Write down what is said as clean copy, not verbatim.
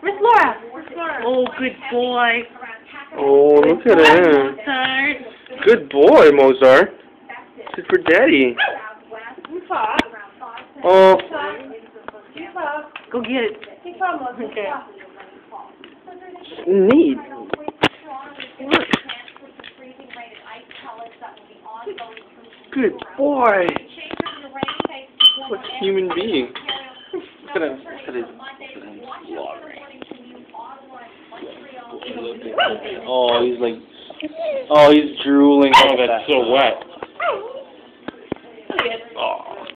Where's Laura? Oh, good boy. Oh, look at him. Good boy, Mozart. This is for Daddy. Oh. Go get it. Okay. Neat. Look. Good boy. What a human being. Look at him. Look at his oh, he's like, oh, he's drooling. Oh, that's so wet.